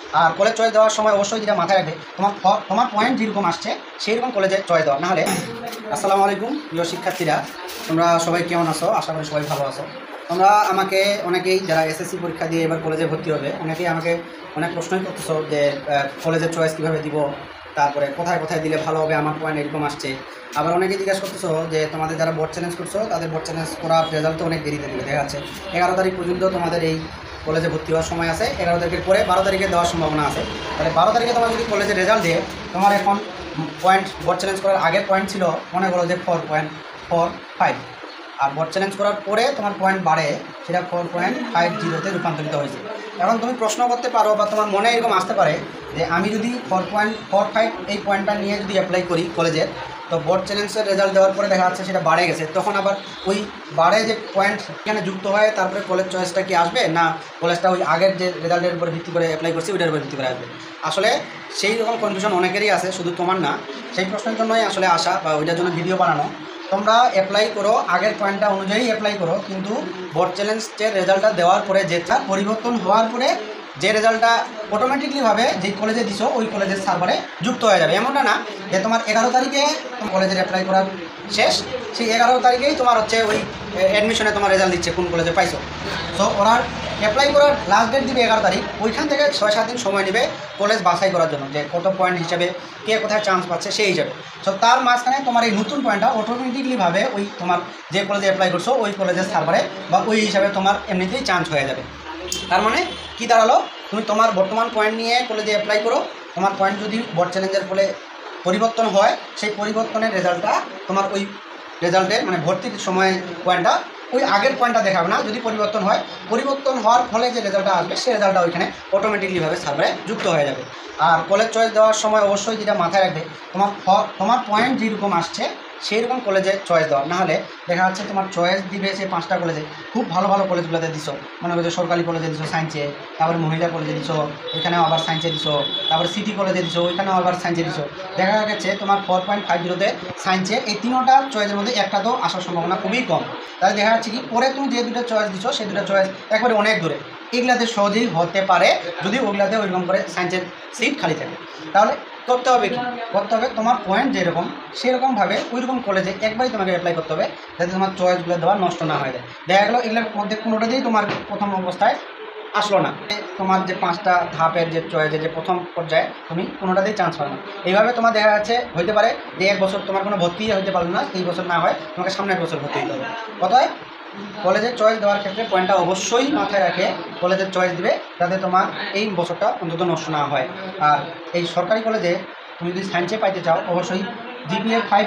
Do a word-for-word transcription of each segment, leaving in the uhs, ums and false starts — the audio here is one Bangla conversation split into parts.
আর কলেজ চয়েস দেওয়ার সময় অবশ্যই যেটা মাথায় রাখবে, তোমার তোমার পয়েন্ট যেরকম আসছে সেই রকম কলেজে চয়েস দেওয়া। নাহলে আসসালামু আলাইকুম প্রিয় শিক্ষার্থীরা, তোমরা সবাই কেমন আছো? আশা করি সবাই ভালো আছো। তোমরা আমাকে অনেকেই যারা এসএসসি পরীক্ষা দিয়ে এবার কলেজে ভর্তি হবে, অনেকেই আমাকে অনেক প্রশ্নই করতেছো যে কলেজের চয়েস কীভাবে দিব, তারপরে কোথায় কোথায় দিলে ভালো হবে, আমার পয়েন্ট এরকম আসছে। আবার অনেকেই জিজ্ঞাসা করতেছো যে তোমাদের যারা বোর্ড চ্যালেঞ্জ করছো তাদের বোর্ড চ্যালেঞ্জ করার রেজাল্ট তো অনেক দেরিতে দিবে, দেখা যাচ্ছে এগারো তারিখ পর্যন্ত তোমাদের এই কলেজে ভর্তি হওয়ার সময় আছে, এগারো তারিখের পরে বারো তারিখে দেওয়ার সম্ভাবনা আছে। তাহলে বারো তারিখে তোমার যদি কলেজের রেজাল্ট দিয়ে তোমার এখন পয়েন্ট বোর্ড চ্যালেঞ্জ করার আগের পয়েন্ট ছিল মনে করো যে ফোর পয়েন্ট ফোর ফাইভ, আর বোর্ড চ্যালেঞ্জ করার পরে তোমার পয়েন্ট বাড়ে, সেটা ফোর পয়েন্ট ফাইভ জিরোতে রূপান্তরিত হয়েছে। এখন তুমি প্রশ্ন করতে পারো বা তোমার মনে এরকম আসতে পারে যে আমি যদি ফোর পয়েন্ট ফোর ফাইভ এই পয়েন্টটা নিয়ে যদি অ্যাপ্লাই করি কলেজের, তো বোর্ড চ্যালেঞ্জের রেজাল্ট দেওয়ার পরে দেখা যাচ্ছে সেটা বাড়ে গেছে, তখন আবার ওই বাড়ে যে পয়েন্ট এখানে যুক্ত হয় তারপরে কলেজ চয়েসটা কি আসবে, না কলেজটা ওই আগের যে রেজাল্টের উপরে ভিত্তি করে অ্যাপ্লাই করছি ওইটার উপরে ভিত্তি করে আসবে? আসলে সেই রকম কনফিউশন অনেকেরই আছে, শুধু তোমার না। সেই প্রশ্নের জন্যই আসলে আসা বা ওইটার জন্য ভিডিও বানানো। তোমরা অ্যাপ্লাই করো, আগের পয়েন্টটা অনুযায়ী অ্যাপ্লাই করো, কিন্তু বোর্ড চ্যালেঞ্জের রেজাল্টটা দেওয়ার পরে যেটা পরিবর্তন হওয়ার পরে যে রেজাল্টটা অটোমেটিকলিভাবে যেই কলেজে দিছো ওই কলেজের সার্ভারে যুক্ত হয়ে যাবে। এমনটা না যে তোমার এগারো তারিখে কলেজের অ্যাপ্লাই করার শেষ, সেই এগারো তারিখেই তোমার হচ্ছে ওই অ্যাডমিশনে তোমার রেজাল্ট দিচ্ছে কোন কলেজে পাইছো। সো ওরা অ্যাপ্লাই করার লাস্ট ডেট দিবে এগারো তারিখ, ওইখান থেকে ছয় সাত দিন সময় নেবে কলেজ বাছাই করার জন্য যে কত পয়েন্ট হিসাবে কে কোথায় চান্স পাচ্ছে সেই হিসাবে। সো তার মাঝখানে তোমার এই নতুন পয়েন্টটা অটোমেটিকলিভাবে ওই তোমার যে কলেজে অ্যাপ্লাই করছো ওই কলেজের সার্ভারে বা ওই হিসাবে তোমার এমনিতেই চান্স হয়ে যাবে। তার মানে কি দাঁড়ালো, তুমি তোমার বর্তমান পয়েন্ট নিয়ে কলেজে অ্যাপ্লাই করো, তোমার পয়েন্ট যদি বোর্ড চ্যালেঞ্জের ফলে পরিবর্তন হয় সেই পরিবর্তনের রেজাল্টটা তোমার ওই রেজাল্টের মানে ভর্তির সময় পয়েন্টটা ওই আগের পয়েন্টটা দেখাবে না। যদি পরিবর্তন হয়, পরিবর্তন হওয়ার ফলে যে রেজাল্টটা আসবে সেই রেজাল্টটা ওইখানে অটোমেটিকলিভাবে সার্ভারে যুক্ত হয়ে যাবে। আর কলেজ চয়েস দেওয়ার সময় অবশ্যই যেটা মাথায় রাখবে, তোমার তোমার পয়েন্ট যেরকম আসছে সেই রকম কলেজে চয়েস দেওয়া। নাহলে দেখা যাচ্ছে তোমার চয়েস দিবে সে পাঁচটা কলেজে, খুব ভালো ভালো কলেজগুলোতে দিছো, মনে করছো সরকারি কলেজে দিছো সায়েন্সে, তারপরে মহিলা কলেজে দিছো এখানেও আবার সায়েন্সে দিছো, তারপরে সিটি কলেজে দিছো ওইখানেও আবার সায়েন্সে দিছো। দেখা গেছে তোমার ফোর পয়েন্ট ফাইভ জিরোতে সায়েন্সে এই তিনোটা চয়েসের মধ্যে একটা তো আসার সম্ভাবনা খুবই কম। তাহলে দেখা যাচ্ছে কি পরে তুমি যে দুটো চয়েস দিছো সেই দুটো চয়েস একবারে অনেক দূরে, এগুলাতে সহজেই হতে পারে যদি ওগুলাতে ওইরকম করে সায়েন্সের সিট খালি থাকে। তাহলে করতে হবে কি করতে হবে, তোমার পয়েন্ট যেরকম সেরকমভাবে ওইরকম কলেজে একবারই তোমাকে অ্যাপ্লাই করতে হবে যাতে তোমার চয়েসগুলো দেওয়া নষ্ট না হয়ে যায়। দেখা গেলো এগুলোর মধ্যে কোনোটাতেই তোমার প্রথম অবস্থায় আসলো না, তোমার যে পাঁচটা ধাপের যে চয়েসের যে প্রথম পর্যায়ে তুমি কোনোটাতেই চান্স পাবে না। এইভাবে তোমার দেখা যাচ্ছে হইতে পারে যে এক বছর তোমার কোনো ভর্তি হইতে পারলো না, এই বছর না হয় তোমাকে সামনের বছর ভর্তি হতে হবে। অতএব কলেজের চয়েস দেওয়ার ক্ষেত্রে পয়েন্টটা অবশ্যই মাথায় রাখে কলেজের চয়েস দিবে যাতে তোমার এই বছরটা অন্তত নষ্ট না হয়। আর এই সরকারি কলেজে তুমি যদি সায়েন্সে পাইতে চাও অবশ্যই জিপিএ ফাইভ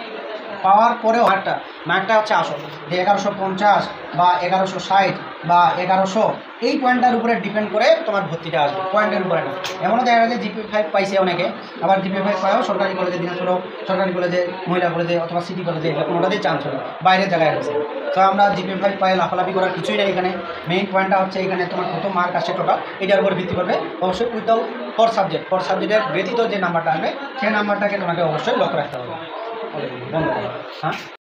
পাওয়ার পরেও মার্কটা মার্কটা হচ্ছে আসল, যে এগারোশো পঞ্চাশ বা এগারোশো ষাট বা এগারোশো এই পয়েন্টটার উপরে ডিপেন্ড করে তোমার ভর্তিটা আসবে, পয়েন্টের উপরে না। এমনও দেখা গেছে জিপি ফাইভ পাইছে অনেকে, আবার জিপি ফাইভ পাওয়াও সরকারি কলেজে দিনাজপুর সরকারি কলেজে মহিলা কলেজে অথবা সিটি কলেজে কোনোটাতেই চান্স হবে, বাইরের জায়গায় রয়েছে। তো আমরা জিপি ফাইভ পাই লাফালাফি করার কিছুই নেই এখানে। মেইন পয়েন্টটা হচ্ছে এখানে তোমার কত মার্ক আসছে টোটাল এটার উপর ভিত্তি করবে। অবশ্যই উইদাউট ফোর সাবজেক্ট ফোর সাবজেক্টের ব্যতীত যে নাম্বারটা আসবে সেই নাম্বারটাকে তোমাকে অবশ্যই লক্ষ্য রাখতে হবে। ধন্যবাদ। হ্যাঁ।